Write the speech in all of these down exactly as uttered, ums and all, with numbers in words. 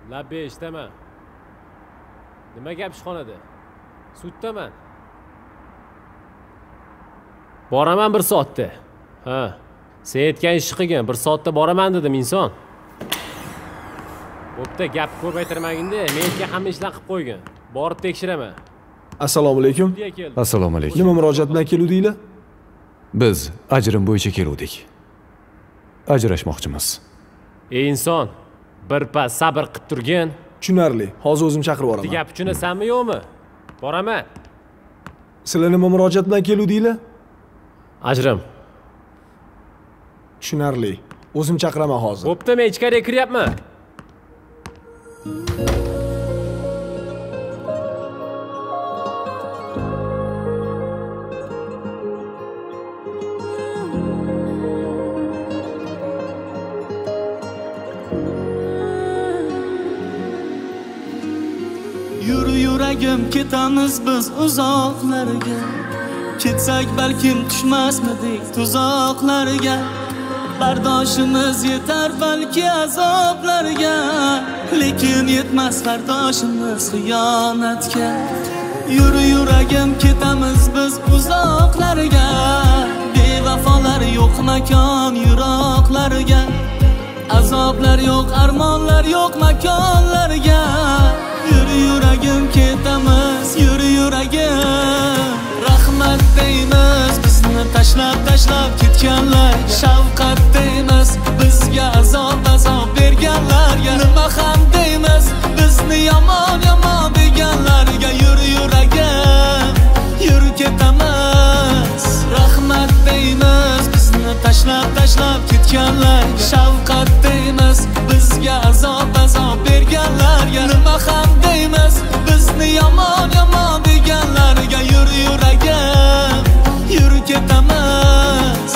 Labbe eshitaman. Nima gap ishxonada? Suddaman. Boraman bir soatda. Ha. Sen aytgan ishni qilgin, bir soatda boraman dedim inson. Bo'pti, gap ko'paytirmagin-da, menga hamma ishlarni qilib qo'ygin. Borib tekshiraman. Assalomu alaykum. Assalomu alaykum. Nima murojaat bilan keluvdinglar? Biz ajrim bo'yicha keluvdik. Ajrashmoqchimiz. Ey inson, bir pas sabr qilib turgin. Tushunarli. Hozir o'zim chaqirib boraman. Gap tushunasanmi yo'qmi? Boraman. Sizlar nima murojaat bilan keluvdinglar? Ajrim. Tushunarli. O'zim chaqiraman hozir. Bo'pti, men ichkariga kiryapman. Yur yuragim ketamiz biz uzoqlarga. Ketsak balkim tushmasmidik tuzoqlarga. Bardoshimiz yetar balki azoblarga, lekin yetmas bardoshimiz xiyonatga. Yur yuragim ketamiz biz uzoqlarga. Bevafolar yo'q makon yiroqlarga. Azoblar yo'q, armonlar yo'q makonlarga. Yur yuragim ketamiz, yur yuragim. Rahmat deymiz bizni tashlab tashlab ketganlarga. Shafqat deymiz bizga azob azob berganlarga. Nima ham deymiz bizni yomon yomon deganlarga. Yur yuragim, yur ketamiz. Rahmat deymiz bizni tashlab tashlab ketganlarga. Shafqat deymiz bizga azob azob berganlarga. Nima ham deymiz bizni yomon yomon deganlarga. Yur yuragim, yur ketamiz.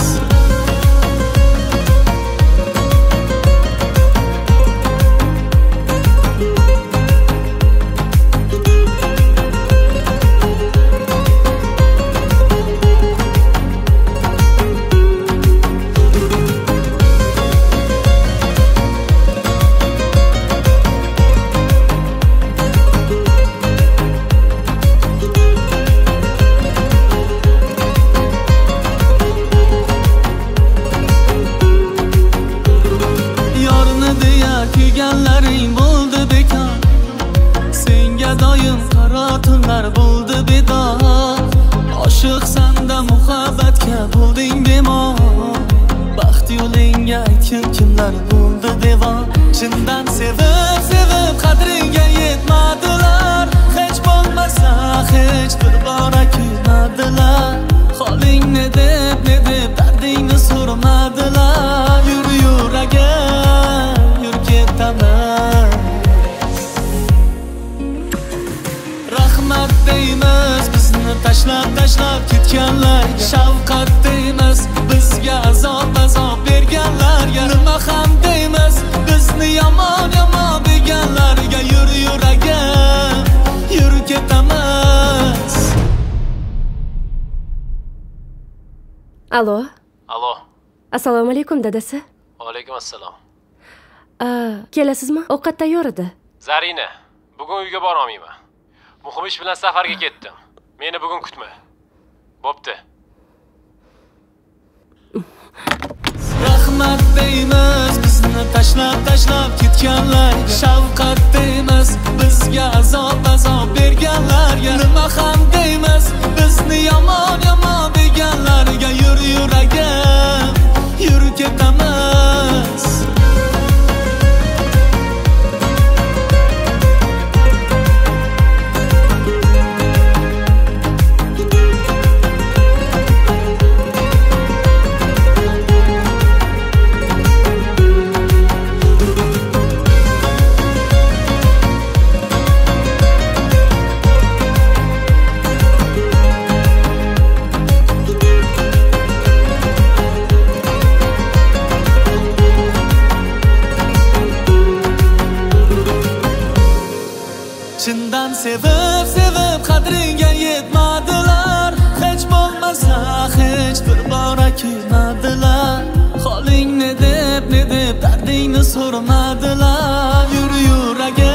Kuyganlaring bo'ldi bekor. Senga doim qaro tunlar bo'ldi bedor. Oshiqsanda muhabbatga bo'lding bemor. Baxt yo'lingga aytgin kimlar bo'ldi devor. Chindan sevib sevib qadringga yetmadilar. Hech bo'lmasa hech bir bora kuymadilar. Holing ne deb ne deb dardingni so'rmadilar. Yur yuragim, yur ketamiz. Rahmat deymiz bizni tashlab tashlab ketganlarga. Shafqat deymiz bizga azob azob berganlarga. Nima ham deymiz bizni yomon yomon deganlarga. Yur yuragim, yur ketamiz. Alo. Alo. Assalomu alaykum dadasi. Va alaykum assalom. Kelasizmi? Ovqat tayyor edi. Zarina, bugun uyga bora olmayman. Muhim ish bilan safarga ketdim. Meni bugun kutma. Bo'pti. Rahmat deymiz bizni tashlab tashlab ketganlarga. Shafqat deymiz bizga azob azob berganlarga. Nima ham deymiz bizni yomon yomon deganlarga. Yur yuragim, yur ketamiz. Chindan sevib sevib qadringga yetmadilar. Hech bo'lmasa hech bir bora kuymadilar. Holing ne deb ne deb dardingni so'rmadilar. Yur yuragim,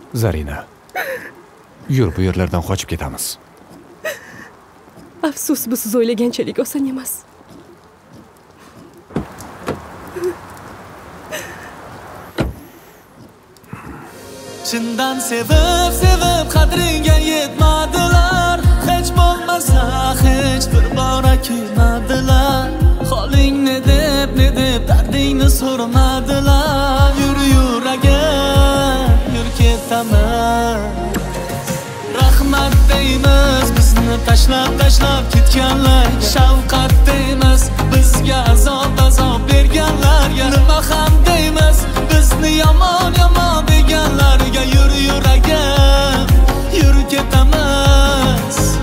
Zarina. Yur, bu yerlardan qochib ketamiz. Afsus, bu siz o'ylaganchalik oson emas. Chindan sevib sevib qadringa yetmadilar, hech bo'lmasa hech bir bora kuymadilar. Holing ne deb ne deb dardingni so'ramadilar. Yur yuragim, yur ketaman. Rahmat deymiz bizni tashlab tashlab ketganlar. Shafqat deymiz bizga azob azob berganlarga. Nima ham deymiz bizni yomon yomon deganlarga. Yur yuragim, yur ketamiz.